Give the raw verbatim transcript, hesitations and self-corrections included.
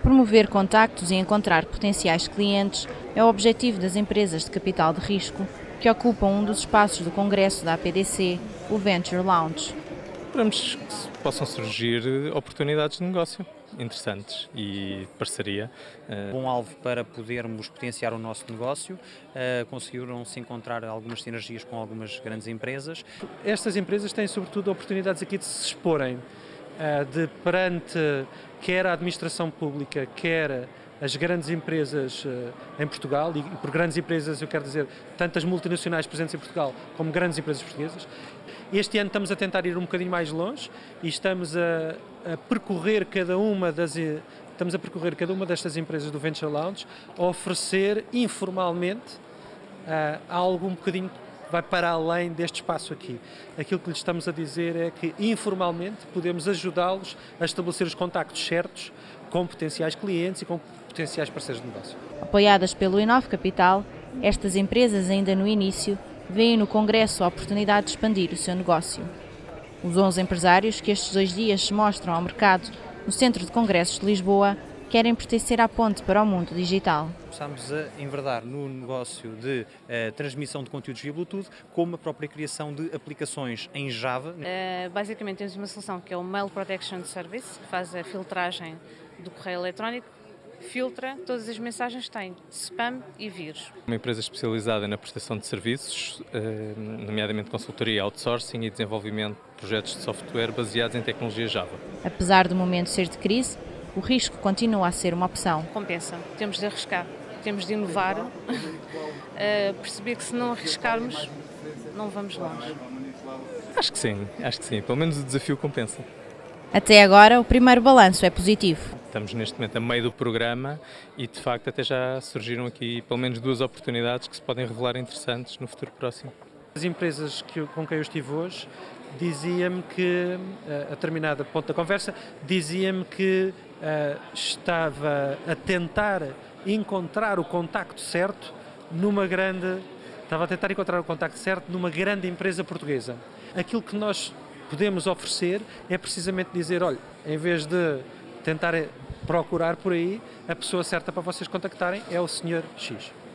Promover contactos e encontrar potenciais clientes é o objetivo das empresas de capital de risco que ocupam um dos espaços do congresso da A P D C, o Venture Lounge. Esperamos que possam surgir oportunidades de negócio interessantes e de parceria. Bom alvo para podermos potenciar o nosso negócio, conseguiram-se encontrar algumas sinergias com algumas grandes empresas. Estas empresas têm sobretudo oportunidades aqui de se exporem, de perante quer a administração pública, quer as grandes empresas em Portugal, e por grandes empresas eu quero dizer tanto as multinacionais presentes em Portugal como grandes empresas portuguesas. Este ano estamos a tentar ir um bocadinho mais longe e estamos a, a percorrer cada uma das estamos a percorrer cada uma destas empresas do Venture Lounge, a oferecer informalmente uh, algo um bocadinho que vai para além deste espaço aqui. Aquilo que lhes estamos a dizer é que informalmente podemos ajudá-los a estabelecer os contactos certos com potenciais clientes e com potenciais parceiros de negócio. Apoiadas pelo Inove Capital, estas empresas ainda no início veem no Congresso a oportunidade de expandir o seu negócio. Os onze empresários que estes dois dias se mostram ao mercado no Centro de Congressos de Lisboa querem pertencer à ponte para o mundo digital. Começámos a enverdar no negócio de uh, transmissão de conteúdos via Bluetooth, como a própria criação de aplicações em Java. Uh, basicamente temos uma solução que é o Mail Protection Service, que faz a filtragem do correio eletrónico, filtra todas as mensagens que têm spam e vírus. Uma empresa especializada na prestação de serviços, nomeadamente consultoria, outsourcing e desenvolvimento de projetos de software baseados em tecnologia Java. Apesar do momento ser de crise, o risco continua a ser uma opção. Compensa, temos de arriscar, temos de inovar, perceber que se não arriscarmos, não vamos longe. Acho que sim, acho que sim, pelo menos o desafio compensa. Até agora, o primeiro balanço é positivo. Estamos neste momento a meio do programa e, de facto, até já surgiram aqui pelo menos duas oportunidades que se podem revelar interessantes no futuro próximo. As empresas que, com quem eu estive hoje dizia-me que, a determinada ponto da conversa, dizia-me que uh, estava a tentar encontrar o contacto certo numa grande, estava a tentar encontrar o contacto certo numa grande empresa portuguesa. Aquilo que nós podemos oferecer é precisamente dizer, olha, em vez de tentar procurar por aí, a pessoa certa para vocês contactarem é o senhor X.